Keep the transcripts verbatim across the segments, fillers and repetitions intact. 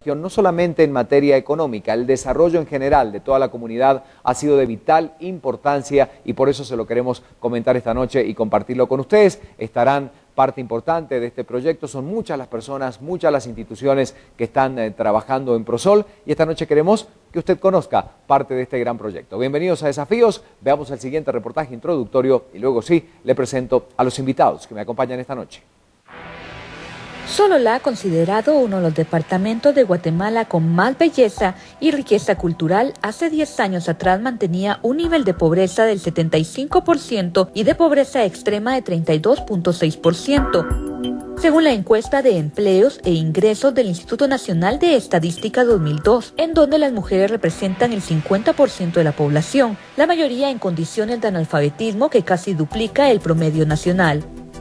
no solamente en materia económica, el desarrollo en general de toda la comunidad ha sido de vital importancia y por eso se lo queremos comentar esta noche y compartirlo con ustedes. Estarán parte importante de este proyecto, son muchas las personas, muchas las instituciones que están eh, trabajando en Prosol y esta noche queremos que usted conozca parte de este gran proyecto. Bienvenidos a Desafíos, veamos el siguiente reportaje introductorio y luego sí, le presento a los invitados que me acompañan esta noche. Sololá, considerado uno de los departamentos de Guatemala con más belleza y riqueza cultural, hace diez años atrás mantenía un nivel de pobreza del setenta y cinco por ciento y de pobreza extrema de treinta y dos punto seis por ciento. Según la encuesta de empleos e ingresos del Instituto Nacional de Estadística dos mil dos, en donde las mujeres representan el cincuenta por ciento de la población, la mayoría en condiciones de analfabetismo que casi duplica el promedio nacional.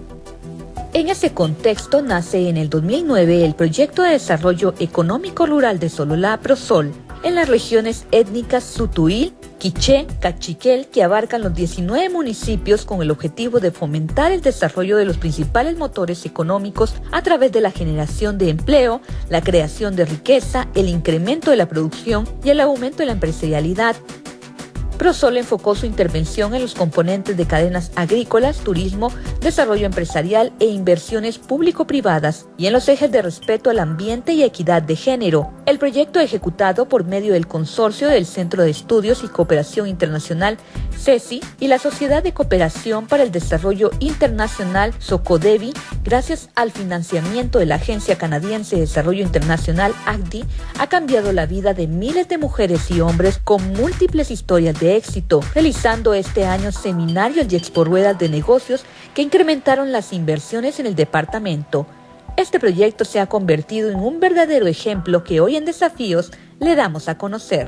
En ese contexto nace en el dos mil nueve el Proyecto de Desarrollo Económico Rural de Sololá, Prosol, en las regiones étnicas Sutuil, Quiché, Cachiquel, que abarcan los diecinueve municipios con el objetivo de fomentar el desarrollo de los principales motores económicos a través de la generación de empleo, la creación de riqueza, el incremento de la producción y el aumento de la empresarialidad. Prosol enfocó su intervención en los componentes de cadenas agrícolas, turismo, desarrollo empresarial e inversiones público-privadas y en los ejes de respeto al ambiente y equidad de género. El proyecto ejecutado por medio del Consorcio del Centro de Estudios y Cooperación Internacional, CESI, y la Sociedad de Cooperación para el Desarrollo Internacional, SOCODEBI, gracias al financiamiento de la Agencia Canadiense de Desarrollo Internacional, A C D I, ha cambiado la vida de miles de mujeres y hombres con múltiples historias de éxito, realizando este año seminarios y exporruedas de negocios que incrementaron las inversiones en el departamento. Este proyecto se ha convertido en un verdadero ejemplo que hoy en Desafíos le damos a conocer.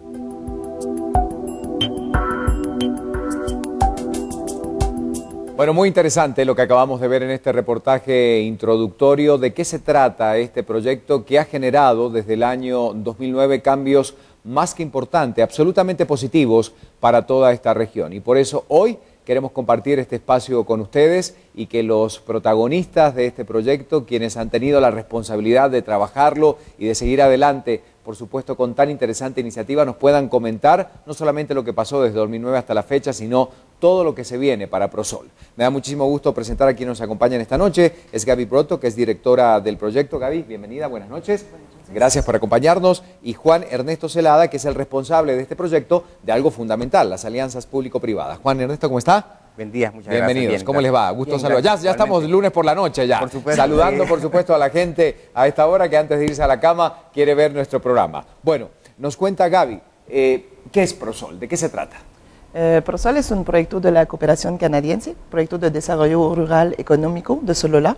Bueno, muy interesante lo que acabamos de ver en este reportaje introductorio. ¿De qué se trata este proyecto que ha generado desde el año dos mil nueve cambios más que importantes, absolutamente positivos para toda esta región? Y por eso hoy queremos compartir este espacio con ustedes y que los protagonistas de este proyecto, quienes han tenido la responsabilidad de trabajarlo y de seguir adelante, por supuesto, con tan interesante iniciativa, nos puedan comentar no solamente lo que pasó desde dos mil nueve hasta la fecha, sino todo lo que se viene para Prosol. Me da muchísimo gusto presentar a quien nos acompaña esta noche. Es Gaby Broto, que es directora del proyecto. Gaby, bienvenida, buenas noches. Gracias por acompañarnos. Y Juan Ernesto Celada, que es el responsable de este proyecto de algo fundamental, las alianzas público-privadas. Juan Ernesto, ¿cómo está? Buen día, muchas Bienvenidos. gracias. Bienvenidos, ¿cómo les va? Gusto saludar. Ya, ya estamos lunes por la noche ya. Por supuesto. Saludando, por supuesto, a la gente a esta hora que antes de irse a la cama quiere ver nuestro programa. Bueno, nos cuenta Gaby, eh, ¿qué es Prosol? ¿De qué se trata? Eh, Prosol es un proyecto de la cooperación canadiense, proyecto de desarrollo rural económico de Sololá,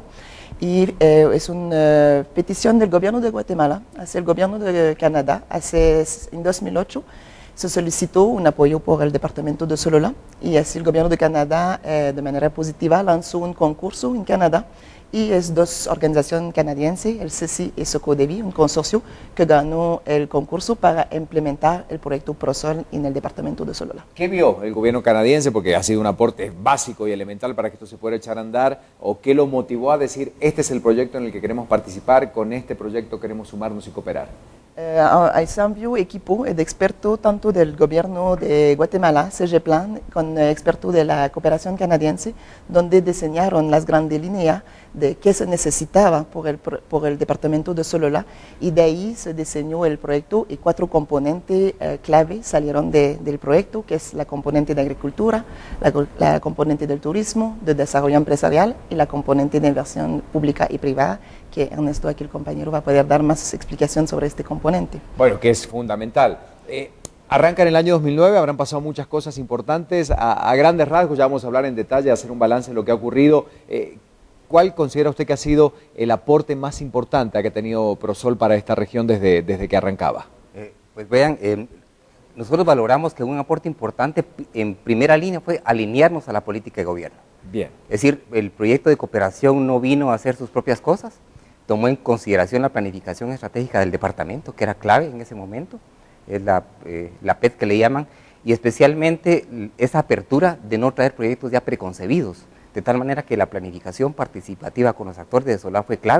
y eh, es una uh, petición del gobierno de Guatemala hacia el gobierno de Canadá. Hace, en dos mil ocho se solicitó un apoyo por el departamento de Sololá y así el gobierno de Canadá eh, de manera positiva lanzó un concurso en Canadá y es dos organizaciones canadienses, el CESI y SOCODEBI, un consorcio que ganó el concurso para implementar el proyecto Prosol en el departamento de Sololá. ¿Qué vio el gobierno canadiense? Porque ha sido un aporte básico y elemental para que esto se pueda echar a andar. ¿O qué lo motivó a decir, este es el proyecto en el que queremos participar, con este proyecto queremos sumarnos y cooperar? Eh, hay un equipo de expertos tanto del gobierno de Guatemala, C G Plan, con expertos de la cooperación canadiense, donde diseñaron las grandes líneas de qué se necesitaba por el, por el departamento de Sololá y de ahí se diseñó el proyecto y cuatro componentes eh, clave salieron de, del proyecto, que es la componente de agricultura, la, la componente del turismo, de desarrollo empresarial y la componente de inversión pública y privada, que Ernesto, aquí el compañero, va a poder dar más explicación sobre este componente. Bueno, que es fundamental. Eh, arranca en el año dos mil nueve, habrán pasado muchas cosas importantes. A, a grandes rasgos, ya vamos a hablar en detalle, hacer un balance de lo que ha ocurrido. Eh, ¿Cuál considera usted que ha sido el aporte más importante que ha tenido Prosol para esta región desde, desde que arrancaba? Eh, pues vean, eh, nosotros valoramos que un aporte importante en primera línea fue alinearnos a la política de gobierno. Bien. Es decir, el proyecto de cooperación no vino a hacer sus propias cosas, tomó en consideración la planificación estratégica del departamento, que era clave en ese momento, es la, eh, la P E T que le llaman, y especialmente esa apertura de no traer proyectos ya preconcebidos, de tal manera que la planificación participativa con los actores de Sololá fue clave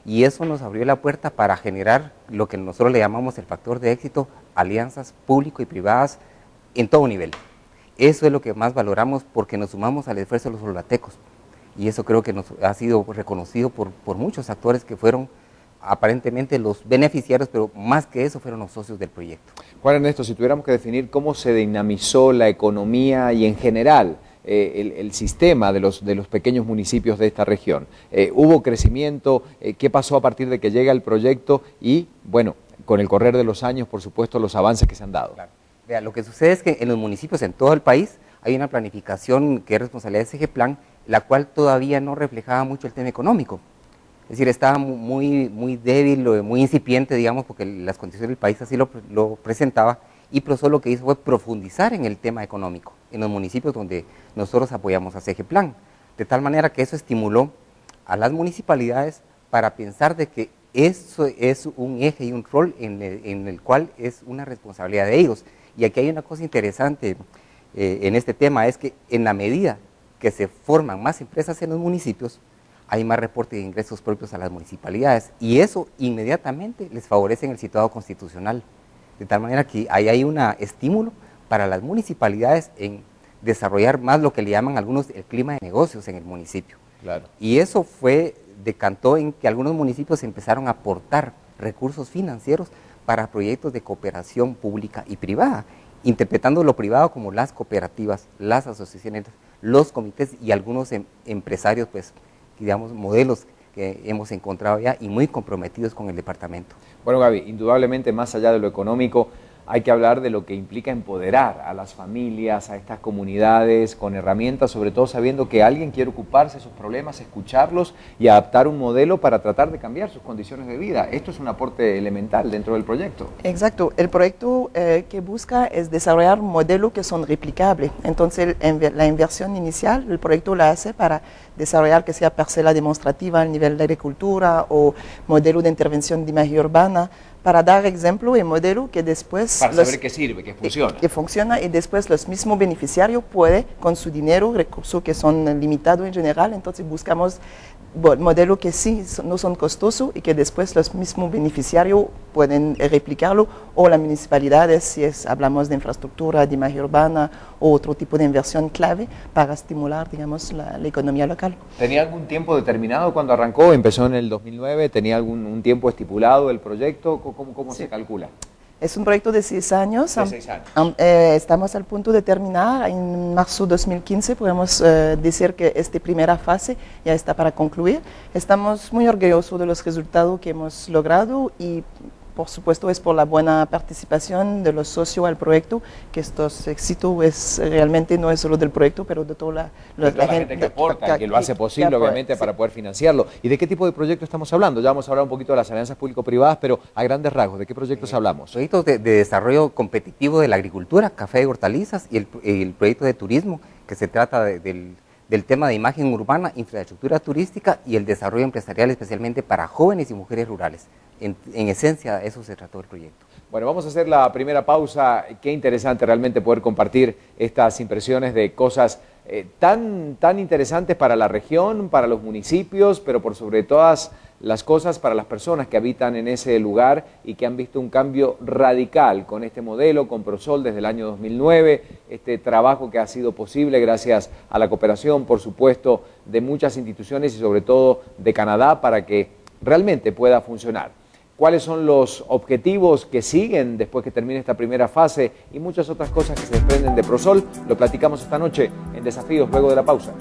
y eso nos abrió la puerta para generar lo que nosotros le llamamos el factor de éxito, alianzas público y privadas en todo nivel. Eso es lo que más valoramos porque nos sumamos al esfuerzo de los soldatecos, y eso creo que nos ha sido reconocido por, por muchos actores que fueron aparentemente los beneficiarios, pero más que eso fueron los socios del proyecto. Juan Ernesto, si tuviéramos que definir cómo se dinamizó la economía y en general eh, el, el sistema de los, de los pequeños municipios de esta región, eh, ¿hubo crecimiento? Eh, ¿Qué pasó a partir de que llega el proyecto? Y, bueno, con el correr de los años, por supuesto, los avances que se han dado. Claro. Vea, lo que sucede es que en los municipios en todo el país hay una planificación que es responsabilidad de SEGEPLAN, la cual todavía no reflejaba mucho el tema económico. Es decir, estaba muy, muy débil, muy incipiente, digamos, porque las condiciones del país así lo, lo presentaba, y PROSOL lo que hizo fue profundizar en el tema económico, en los municipios donde nosotros apoyamos a SEGEPLAN, de tal manera que eso estimuló a las municipalidades para pensar de que eso es un eje y un rol en el, en el cual es una responsabilidad de ellos. Y aquí hay una cosa interesante eh, en este tema, es que en la medida que se forman más empresas en los municipios, hay más reporte de ingresos propios a las municipalidades, y eso inmediatamente les favorece en el situado constitucional, de tal manera que ahí hay un estímulo para las municipalidades en desarrollar más lo que le llaman algunos el clima de negocios en el municipio. Claro. Y eso fue, decantó en que algunos municipios empezaron a aportar recursos financieros para proyectos de cooperación pública y privada, interpretando lo privado como las cooperativas, las asociaciones, los comités y algunos em, empresarios, pues, digamos, modelos que hemos encontrado ya y muy comprometidos con el departamento. Bueno, Gaby, indudablemente más allá de lo económico, hay que hablar de lo que implica empoderar a las familias, a estas comunidades, con herramientas, sobre todo sabiendo que alguien quiere ocuparse de sus problemas, escucharlos y adaptar un modelo para tratar de cambiar sus condiciones de vida. Esto es un aporte elemental dentro del proyecto. Exacto. El proyecto eh, que busca es desarrollar modelos que son replicables. Entonces, el, la inversión inicial, el proyecto la hace para desarrollar que sea parcela demostrativa al nivel de agricultura o modelo de intervención de imagen urbana, para dar ejemplo y modelo que después... Para los, saber que sirve, que funciona. Que, que funciona y después los mismos beneficiarios pueden, con su dinero, recursos que son limitados en general, entonces buscamos bueno, modelos que sí no son costosos y que después los mismos beneficiarios pueden replicarlo, o las municipalidades, si es, hablamos de infraestructura, de imagen urbana o otro tipo de inversión clave para estimular, digamos, la, la economía local. ¿Tenía algún tiempo determinado cuando arrancó? ¿Empezó en el dos mil nueve? ¿Tenía algún un tiempo estipulado el proyecto? ¿Cómo, cómo Sí. se calcula? Es un proyecto de seis años. De seis años. Um, eh, estamos al punto de terminar. En marzo de dos mil quince podemos eh, decir que esta primera fase ya está para concluir. Estamos muy orgullosos de los resultados que hemos logrado y, por supuesto, es por la buena participación de los socios al proyecto, que estos éxitos es, realmente no es solo del proyecto, pero de toda la, la, toda la gente, gente que aporta, que, que lo hace posible, que, obviamente, sí. para poder financiarlo. ¿Y de qué tipo de proyecto estamos hablando? Ya vamos a hablar un poquito de las alianzas público-privadas, pero a grandes rasgos, ¿de qué proyectos eh, hablamos? Proyectos de, de desarrollo competitivo de la agricultura, café y hortalizas, y el, el proyecto de turismo, que se trata de, del... del tema de imagen urbana, infraestructura turística y el desarrollo empresarial, especialmente para jóvenes y mujeres rurales. En, en esencia, eso se trató el proyecto. Bueno, vamos a hacer la primera pausa. Qué interesante realmente poder compartir estas impresiones de cosas eh, tan, tan interesantes para la región, para los municipios, pero por sobre todas las cosas para las personas que habitan en ese lugar y que han visto un cambio radical con este modelo, con PROSOL desde el año dos mil nueve, este trabajo que ha sido posible gracias a la cooperación, por supuesto, de muchas instituciones y sobre todo de Canadá para que realmente pueda funcionar. ¿Cuáles son los objetivos que siguen después que termine esta primera fase y muchas otras cosas que se desprenden de PROSOL? Lo platicamos esta noche en Desafíos luego de la pausa.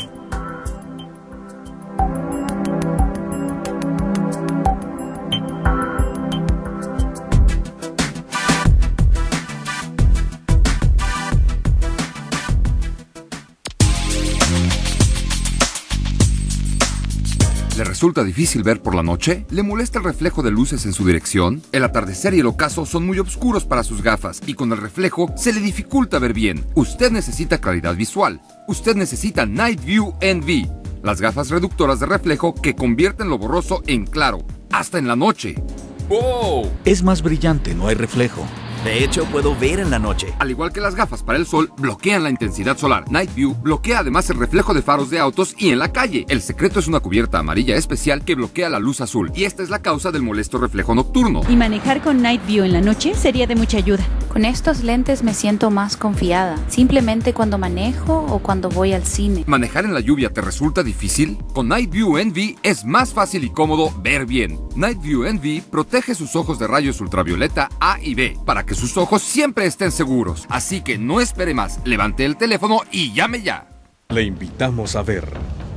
¿Le resulta difícil ver por la noche? ¿Le molesta el reflejo de luces en su dirección? El atardecer y el ocaso son muy oscuros para sus gafas y con el reflejo se le dificulta ver bien. Usted necesita claridad visual. Usted necesita Night View N V, las gafas reductoras de reflejo que convierten lo borroso en claro, hasta en la noche. ¡Wow! Es más brillante, no hay reflejo. De hecho, puedo ver en la noche. Al igual que las gafas para el sol, bloquean la intensidad solar. Night View bloquea además el reflejo de faros de autos y en la calle. El secreto es una cubierta amarilla especial que bloquea la luz azul, y esta es la causa del molesto reflejo nocturno. Y manejar con Night View en la noche sería de mucha ayuda. Con estos lentes me siento más confiada, simplemente cuando manejo o cuando voy al cine. ¿Manejar en la lluvia te resulta difícil? Con Night View N V es más fácil y cómodo ver bien. Night View N V protege sus ojos de rayos ultravioleta A y B para que sus ojos siempre estén seguros. Así que no espere más, levante el teléfono y llame ya. Le invitamos a ver,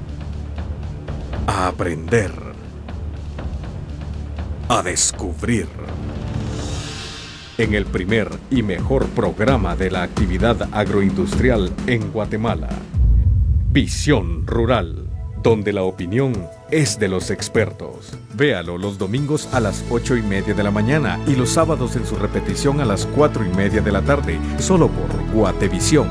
a aprender, a descubrir. En el primer y mejor programa de la actividad agroindustrial en Guatemala, Visión Rural, donde la opinión es de los expertos. Véalo los domingos a las ocho y media de la mañana y los sábados en su repetición a las cuatro y media de la tarde, solo por Guatevisión.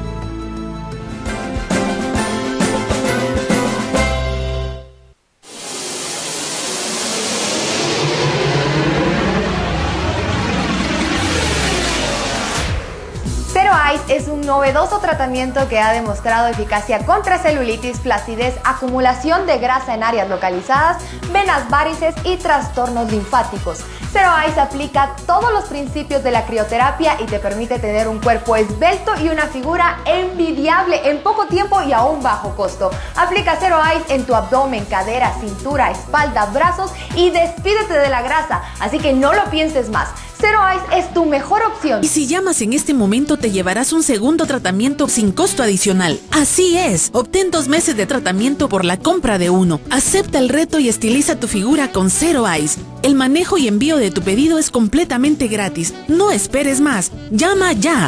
Es un novedoso tratamiento que ha demostrado eficacia contra celulitis, flacidez, acumulación de grasa en áreas localizadas, venas, varices y trastornos linfáticos. Zero Ice aplica todos los principios de la crioterapia y te permite tener un cuerpo esbelto y una figura envidiable en poco tiempo y a un bajo costo. Aplica Zero Ice en tu abdomen, cadera, cintura, espalda, brazos y despídete de la grasa, así que no lo pienses más. Zero Ice es tu mejor opción. Y si llamas en este momento te llevarás un segundo tratamiento sin costo adicional. Así es, obtén dos meses de tratamiento por la compra de uno. Acepta el reto y estiliza tu figura con Zero Ice. El manejo y envío de tu pedido es completamente gratis. No esperes más. Llama ya.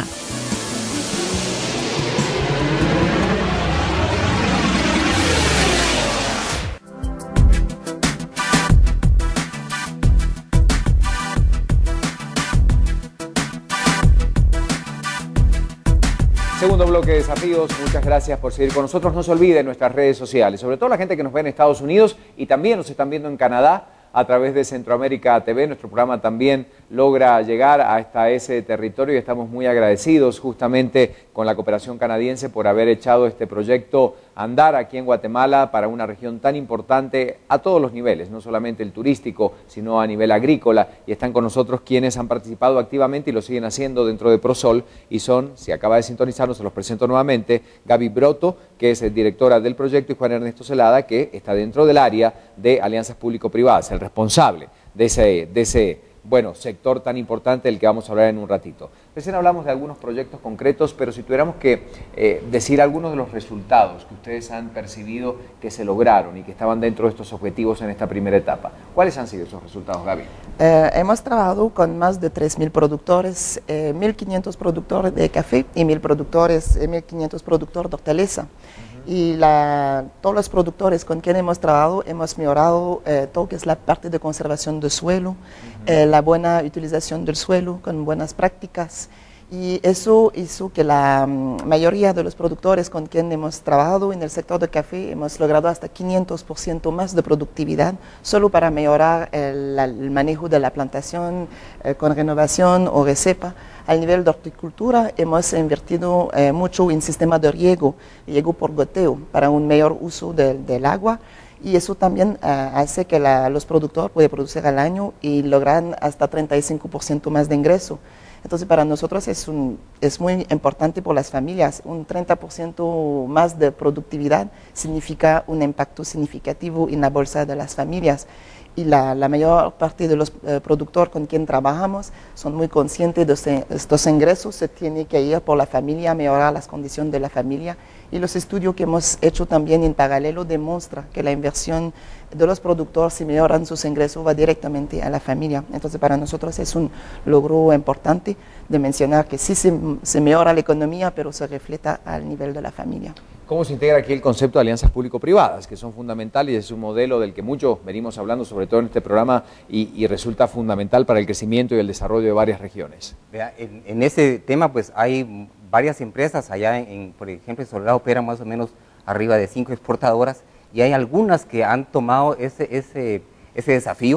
Segundo bloque de desafíos, muchas gracias por seguir con nosotros. No se olviden nuestras redes sociales, sobre todo la gente que nos ve en Estados Unidos y también nos están viendo en Canadá a través de Centroamérica T V. Nuestro programa también logra llegar hasta ese territorio y estamos muy agradecidos justamente con la cooperación canadiense por haber echado este proyecto a andar aquí en Guatemala para una región tan importante a todos los niveles, no solamente el turístico, sino a nivel agrícola. Y están con nosotros quienes han participado activamente y lo siguen haciendo dentro de ProSol y son, si acaba de sintonizarnos, se los presento nuevamente, Gaby Broto, que es directora del proyecto, y Juan Ernesto Celada, que está dentro del área de alianzas público-privadas, el responsable de ese, de ese bueno, sector tan importante del que vamos a hablar en un ratito. Recién hablamos de algunos proyectos concretos, pero si tuviéramos que eh, decir algunos de los resultados que ustedes han percibido que se lograron y que estaban dentro de estos objetivos en esta primera etapa, ¿cuáles han sido esos resultados, Gaby? Eh, hemos trabajado con más de tres mil productores, eh, mil quinientos productores de café y mil productores, eh, mil quinientos productores de hortaliza. Y la, todos los productores con quienes hemos trabajado hemos mejorado eh, todo que es la parte de conservación del suelo, uh-huh. eh, la buena utilización del suelo con buenas prácticas, y eso hizo que la um, mayoría de los productores con quienes hemos trabajado en el sector del café hemos logrado hasta quinientos por ciento más de productividad solo para mejorar el, el manejo de la plantación eh, con renovación o recepa. Al nivel de horticultura hemos invertido eh, mucho en sistema de riego, riego por goteo, para un mayor uso de, del agua, y eso también uh, hace que la, los productores puedan producir al año y logran hasta treinta y cinco por ciento más de ingreso. Entonces para nosotros es, un, es muy importante por las familias. Un treinta por ciento más de productividad significa un impacto significativo en la bolsa de las familias. Y la, la mayor parte de los eh, productores con quien trabajamos son muy conscientes de este, estos ingresos. Se tiene que ir por la familia, mejorar las condiciones de la familia. Y los estudios que hemos hecho también en paralelo demuestran que la inversión de los productores, si mejoran sus ingresos, va directamente a la familia. Entonces para nosotros es un logro importante de mencionar que sí se, se mejora la economía, pero se refleja al nivel de la familia. ¿Cómo se integra aquí el concepto de alianzas público-privadas, que son fundamentales y es un modelo del que muchos venimos hablando, sobre todo en este programa, y, y resulta fundamental para el crecimiento y el desarrollo de varias regiones? Vea, en, en ese tema pues hay varias empresas, allá en, en por ejemplo en Soledad opera más o menos arriba de cinco exportadoras, y hay algunas que han tomado ese, ese, ese desafío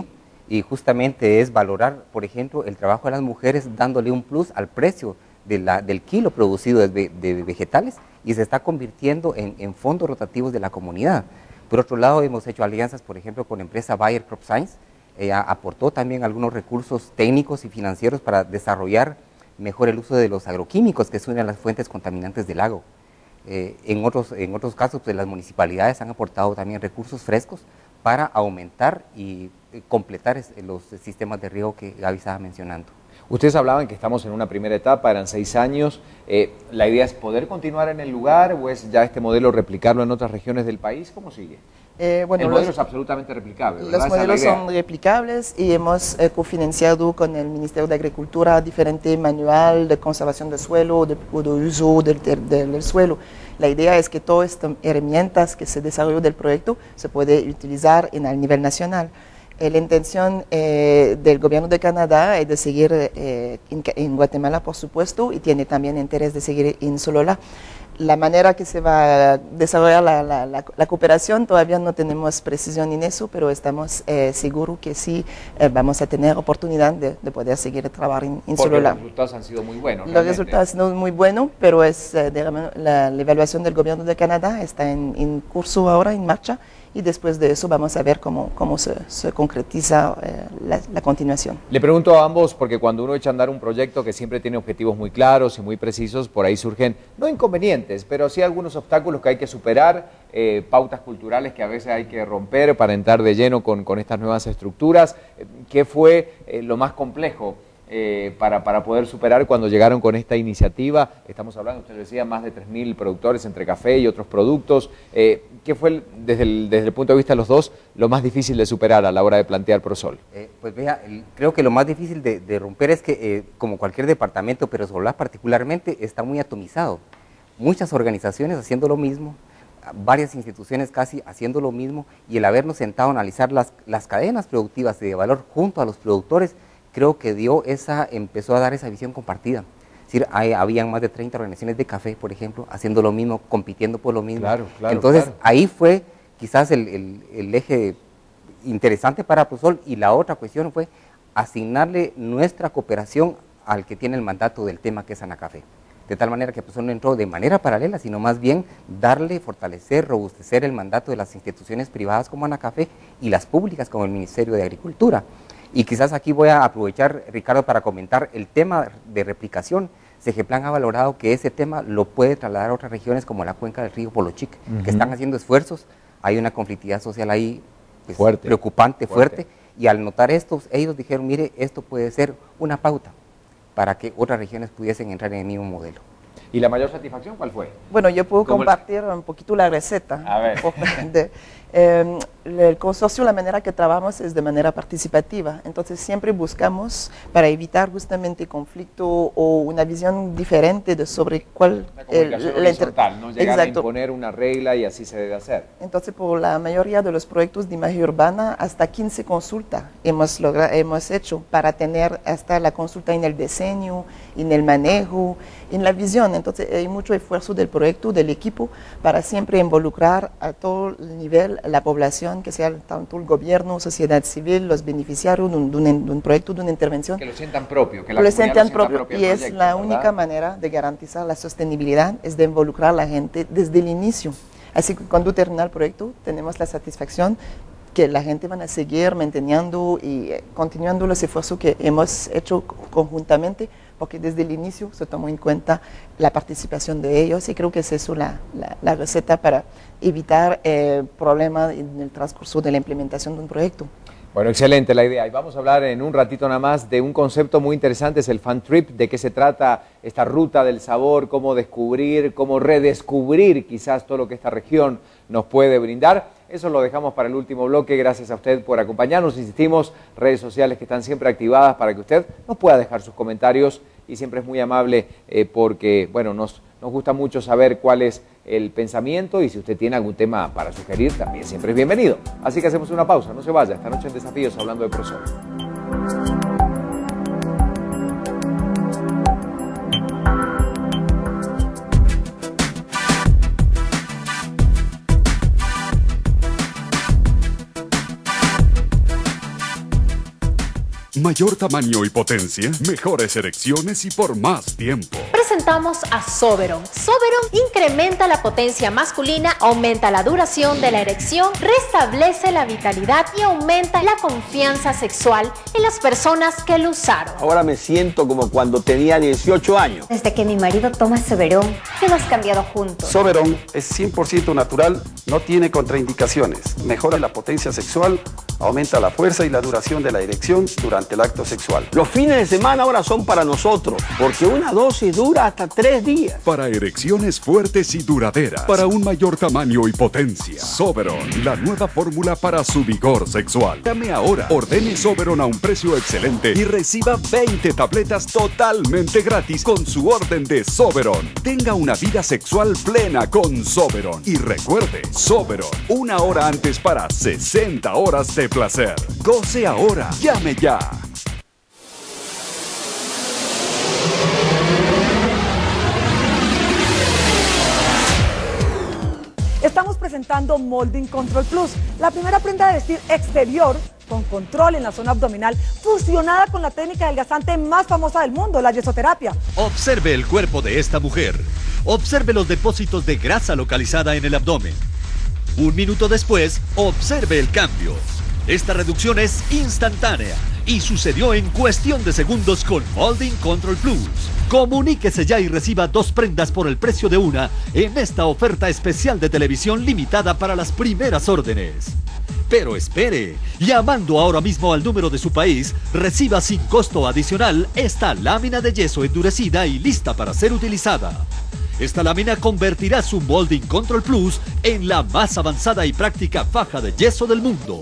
y justamente es valorar, por ejemplo, el trabajo de las mujeres dándole un plus al precio de la, del kilo producido de, de vegetales y se está convirtiendo en, en fondos rotativos de la comunidad. Por otro lado, hemos hecho alianzas, por ejemplo, con la empresa Bayer Crop Science. Ella aportó también algunos recursos técnicos y financieros para desarrollar mejor el uso de los agroquímicos que son las fuentes contaminantes del lago. Eh, en, otros, en otros casos, pues, las municipalidades han aportado también recursos frescos para aumentar y eh, completar es, los sistemas de riego que Gaby estaba mencionando. Ustedes hablaban que estamos en una primera etapa, eran seis años. Eh, ¿La idea es poder continuar en el lugar o es ya este modelo replicarlo en otras regiones del país? ¿Cómo sigue? Eh, bueno, el modelo los, es absolutamente replicable, ¿verdad? Los modelos son replicables y hemos eh, cofinanciado con el Ministerio de Agricultura diferente manual de conservación del suelo, de, de uso del, del, del suelo. La idea es que todas estas herramientas que se desarrolló del proyecto se puede utilizar en el nivel nacional. Eh, la intención eh, del gobierno de Canadá es de seguir eh, en, en Guatemala, por supuesto, y tiene también interés de seguir en Solola. La manera que se va a desarrollar la, la, la, la cooperación todavía no tenemos precisión en eso, pero estamos eh, seguros que sí eh, vamos a tener oportunidad de, de poder seguir trabajando en, en Solola. Los resultados han sido muy buenos. Los realmente. resultados han sido muy buenos, pero es, eh, de, la, la evaluación del gobierno de Canadá está en, en curso ahora, en marcha, y después de eso vamos a ver cómo, cómo se, se concretiza eh, la, la continuación. Le pregunto a ambos, porque cuando uno echa a andar un proyecto que siempre tiene objetivos muy claros y muy precisos, por ahí surgen, no inconvenientes, pero sí algunos obstáculos que hay que superar, eh, pautas culturales que a veces hay que romper para entrar de lleno con, con estas nuevas estructuras. ¿Qué fue eh, lo más complejo eh, para, para poder superar cuando llegaron con esta iniciativa? Estamos hablando, usted decía, más de tres mil productores entre café y otros productos. Eh, ¿Qué fue, desde el, desde el punto de vista de los dos, lo más difícil de superar a la hora de plantear Prosol? Eh, pues vea, el, creo que lo más difícil de, de romper es que, eh, como cualquier departamento, pero Solola particularmente, está muy atomizado. Muchas organizaciones haciendo lo mismo, varias instituciones casi haciendo lo mismo, y el habernos sentado a analizar las, las cadenas productivas de valor junto a los productores, creo que dio esa, empezó a dar esa visión compartida. Es decir, hay, habían más de treinta organizaciones de café, por ejemplo, haciendo lo mismo, compitiendo por lo mismo. Claro, claro, Entonces, claro. ahí fue quizás el, el, el eje interesante para Prosol, y la otra cuestión fue asignarle nuestra cooperación al que tiene el mandato del tema, que es Anacafé. De tal manera que Prosol no entró de manera paralela, sino más bien darle, fortalecer, robustecer el mandato de las instituciones privadas como Anacafé y las públicas como el Ministerio de Agricultura. Y quizás aquí voy a aprovechar, Ricardo, para comentar el tema de replicación. Segeplan ha valorado que ese tema lo puede trasladar a otras regiones como la cuenca del río Polochic, uh-huh. que están haciendo esfuerzos. Hay una conflictividad social ahí pues, fuerte, preocupante, fuerte. fuerte, y al notar esto, ellos dijeron, mire, esto puede ser una pauta para que otras regiones pudiesen entrar en el mismo modelo. ¿Y la mayor satisfacción cuál fue? Bueno, yo puedo compartir el... un poquito la receta. A ver. De, eh, el consorcio, la manera que trabajamos es de manera participativa. Entonces siempre buscamos, para evitar justamente conflicto o una visión diferente de sobre cuál... La comunicación el, horizontal, no llegar exacto. a imponer una regla y así se debe hacer. Entonces, por la mayoría de los proyectos de imagen urbana, hasta quince consultas hemos, logra, hemos hecho para tener hasta la consulta en el diseño, en el manejo, en la visión. Entonces, hay mucho esfuerzo del proyecto, del equipo, para siempre involucrar a todo el nivel, la población, que sea tanto el gobierno, sociedad civil, los beneficiarios de un, de un, de un proyecto, de una intervención. Que lo sientan propio, que la lo sientan sientan propio. propio Y es proyecto, la ¿verdad? única manera de garantizar la sostenibilidad, es de involucrar a la gente desde el inicio. Así que cuando termina el proyecto, tenemos la satisfacción que la gente van a seguir manteniendo y eh, continuando los esfuerzos que hemos hecho conjuntamente, porque desde el inicio se tomó en cuenta la participación de ellos, y creo que es eso la, la, la receta para evitar eh, problemas en el transcurso de la implementación de un proyecto. Bueno, excelente la idea. Y vamos a hablar en un ratito nada más de un concepto muy interesante, es el Fan Trip. ¿De qué se trata esta ruta del sabor? ¿Cómo descubrir, cómo redescubrir quizás todo lo que esta región nos puede brindar? Eso lo dejamos para el último bloque. Gracias a usted por acompañarnos. Insistimos, redes sociales que están siempre activadas para que usted nos pueda dejar sus comentarios, y siempre es muy amable eh, porque, bueno, nos, nos gusta mucho saber cuál es el pensamiento, y si usted tiene algún tema para sugerir, también siempre es bienvenido. Así que hacemos una pausa, no se vaya. Esta noche en Desafíos hablando de Prosol. Mayor tamaño y potencia, mejores erecciones y por más tiempo. Presentamos a Soberon. Soberon incrementa la potencia masculina, aumenta la duración de la erección, restablece la vitalidad y aumenta la confianza sexual en las personas que lo usaron. Ahora me siento como cuando tenía dieciocho años. Desde que mi marido toma Soberon, hemos cambiado juntos. Soberon es cien por ciento natural, no tiene contraindicaciones, mejora la potencia sexual, aumenta la fuerza y la duración de la erección durante el acto sexual. Los fines de semana ahora son para nosotros, porque una dosis dura hasta tres días. Para erecciones fuertes y duraderas, para un mayor tamaño y potencia. Soberon, la nueva fórmula para su vigor sexual. Llame ahora, ordene Soberon a un precio excelente y reciba veinte tabletas totalmente gratis con su orden de Soberon. Tenga una vida sexual plena con Soberon. Y recuerde, Soberon, una hora antes para sesenta horas de placer. Goce ahora, llame ya. Estamos presentando Molding Control Plus, la primera prenda de vestir exterior con control en la zona abdominal, fusionada con la técnica adelgazante más famosa del mundo, la yesoterapia. Observe el cuerpo de esta mujer. Observe los depósitos de grasa localizada en el abdomen. Un minuto después, observe el cambio. Esta reducción es instantánea y sucedió en cuestión de segundos con Molding Control Plus. Comuníquese ya y reciba dos prendas por el precio de una en esta oferta especial de televisión limitada para las primeras órdenes. Pero espere, llamando ahora mismo al número de su país, reciba sin costo adicional esta lámina de yeso endurecida y lista para ser utilizada. Esta lámina convertirá su Molding Control Plus en la más avanzada y práctica faja de yeso del mundo.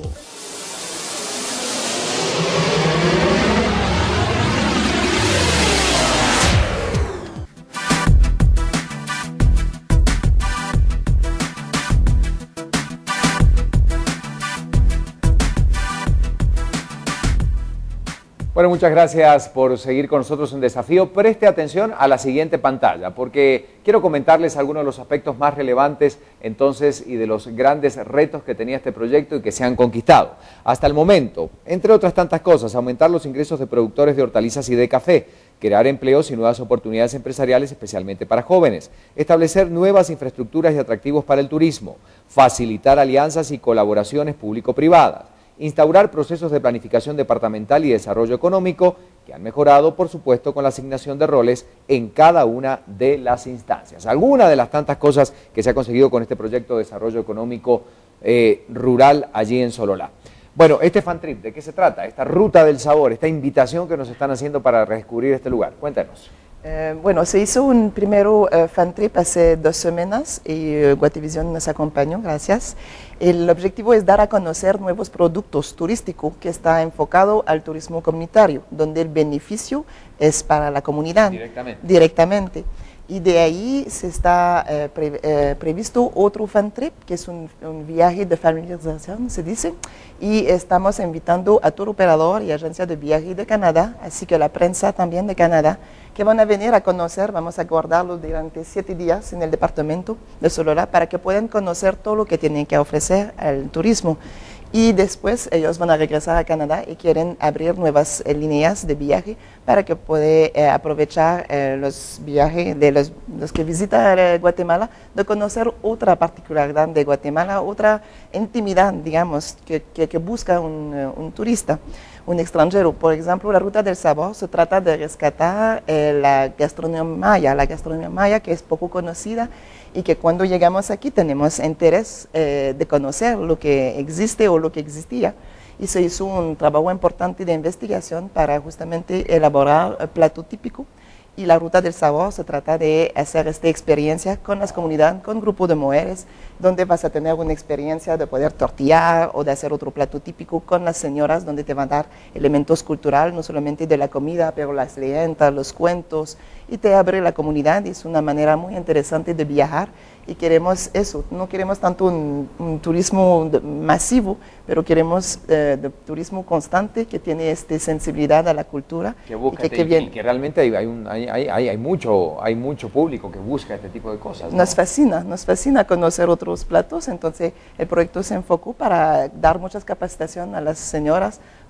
Bueno, muchas gracias por seguir con nosotros en Desafío. Preste atención a la siguiente pantalla, porque quiero comentarles algunos de los aspectos más relevantes entonces y de los grandes retos que tenía este proyecto y que se han conquistado. Hasta el momento, entre otras tantas cosas, aumentar los ingresos de productores de hortalizas y de café, crear empleos y nuevas oportunidades empresariales, especialmente para jóvenes, establecer nuevas infraestructuras y atractivos para el turismo, facilitar alianzas y colaboraciones público-privadas, instaurar procesos de planificación departamental y desarrollo económico que han mejorado, por supuesto, con la asignación de roles en cada una de las instancias. Algunas de las tantas cosas que se ha conseguido con este proyecto de desarrollo económico eh, rural allí en Sololá. Bueno, este fan trip, ¿de qué se trata? Esta ruta del sabor, esta invitación que nos están haciendo para redescubrir este lugar. Cuéntanos. Eh, bueno, se hizo un primero uh, fan trip hace dos semanas y uh, Guatevisión nos acompañó, gracias. El objetivo es dar a conocer nuevos productos turísticos que está enfocado al turismo comunitario, donde el beneficio es para la comunidad directamente. directamente. Y de ahí se está eh, pre, eh, previsto otro fan trip, que es un, un viaje de familiarización, se dice, y estamos invitando a todo operador y agencia de viaje de Canadá, así que la prensa también de Canadá, que van a venir a conocer, vamos a guardarlos durante siete días en el departamento de Sololá para que puedan conocer todo lo que tienen que ofrecer al turismo. Y después ellos van a regresar a Canadá y quieren abrir nuevas eh, líneas de viaje para que puedan eh, aprovechar eh, los viajes de los, los que visitan eh, Guatemala, de conocer otra particularidad de Guatemala, otra intimidad, digamos, que, que, que busca un, uh, un turista, un extranjero. Por ejemplo, la Ruta del Sabor se trata de rescatar eh, la gastronomía maya, la gastronomía maya que es poco conocida y que cuando llegamos aquí tenemos interés eh, de conocer lo que existe o lo que existía. Y se hizo un trabajo importante de investigación para justamente elaborar el plato típico. Y la Ruta del Sabor se trata de hacer esta experiencia con las comunidades, con grupos de mujeres, donde vas a tener una experiencia de poder tortillar o de hacer otro plato típico con las señoras, donde te van a dar elementos culturales, no solamente de la comida, pero las leyendas, los cuentos, y te abre la comunidad. Es una manera muy interesante de viajar y queremos eso, no queremos tanto un, un turismo de, masivo, pero queremos eh, de turismo constante que tiene esta sensibilidad a la cultura. Que busca, y que, que, y, viene. y que realmente hay, hay, un, hay, hay, hay, mucho, hay mucho público que busca este tipo de cosas, ¿no? Nos fascina, nos fascina conocer otros platos, entonces el proyecto se enfocó para dar muchas capacitaciones a las señoras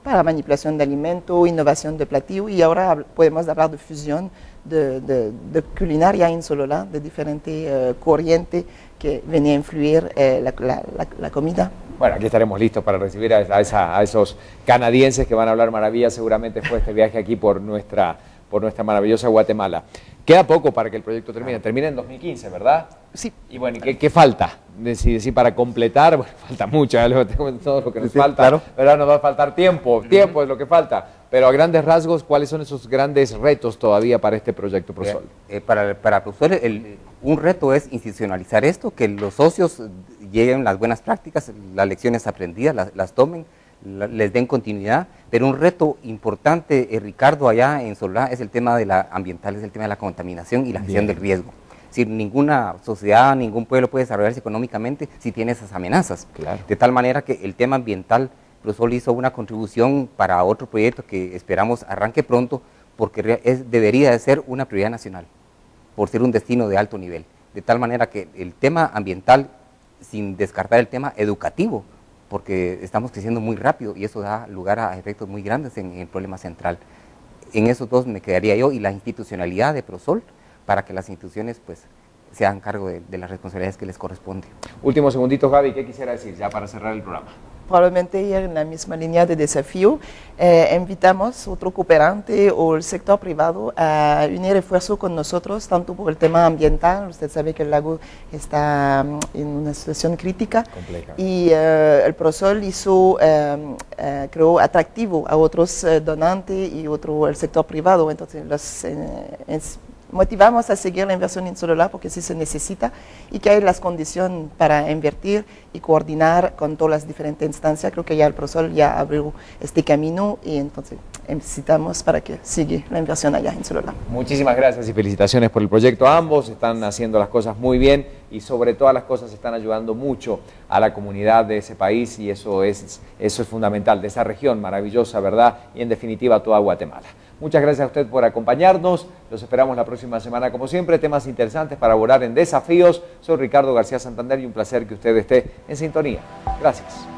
para manipulación de alimento, innovación de platillo, y ahora podemos hablar de fusión de, de, de culinaria en Sololá, de diferentes uh, corrientes que venía a influir eh, la, la, la, la comida. Bueno, aquí estaremos listos para recibir a, a, esa, a esos canadienses que van a hablar maravillas seguramente después de este viaje aquí por nuestra, por nuestra maravillosa Guatemala. Queda poco para que el proyecto termine, termina en dos mil quince, ¿verdad? Sí. Y bueno, ¿y qué, qué falta? Decir, decir, para completar, bueno, falta mucho, ¿eh? Todo lo que nos sí, falta, claro. ¿Verdad? Nos va a faltar tiempo, tiempo es lo que falta, pero a grandes rasgos, ¿cuáles son esos grandes retos todavía para este proyecto Prosol? Eh, eh, para, para Prosol, el, un reto es institucionalizar esto, que los socios lleguen las buenas prácticas, las lecciones aprendidas, las, las tomen, la, les den continuidad, pero un reto importante, eh, Ricardo, allá en Sololá, es el tema de la ambiental, es el tema de la contaminación y la gestión Bien. del riesgo. Es decir, ninguna sociedad, ningún pueblo puede desarrollarse económicamente si tiene esas amenazas. Claro. De tal manera que el tema ambiental, Prosol hizo una contribución para otro proyecto que esperamos arranque pronto, porque es, debería de ser una prioridad nacional, por ser un destino de alto nivel. De tal manera que el tema ambiental, sin descartar el tema educativo, porque estamos creciendo muy rápido y eso da lugar a efectos muy grandes en, en el problema central. En esos dos me quedaría yo, y la institucionalidad de Prosol, para que las instituciones pues se hagan cargo de, de las responsabilidades que les corresponde. Último segundito, Gaby, ¿qué quisiera decir ya para cerrar el programa? Probablemente ir en la misma línea de desafío, eh, invitamos a otro cooperante o el sector privado a unir esfuerzo con nosotros, tanto por el tema ambiental. Usted sabe que el lago está um, en una situación crítica. Compleja. Y uh, el Prosol hizo, um, uh, creo, atractivo a otros uh, donantes y otro el sector privado. Entonces, los uh, motivamos a seguir la inversión en Sololá porque sí se necesita y que hay las condiciones para invertir y coordinar con todas las diferentes instancias. Creo que ya el Prosol ya abrió este camino y entonces necesitamos para que siga la inversión allá en Sololá. Muchísimas gracias y felicitaciones por el proyecto. Ambos están haciendo las cosas muy bien y sobre todas las cosas están ayudando mucho a la comunidad de ese país y eso es, eso es fundamental, de esa región maravillosa, ¿verdad? Y en definitiva toda Guatemala. Muchas gracias a usted por acompañarnos. Los esperamos la próxima semana, como siempre, temas interesantes para abordar en Desafíos. Soy Ricardo García Santander y un placer que usted esté en sintonía. Gracias.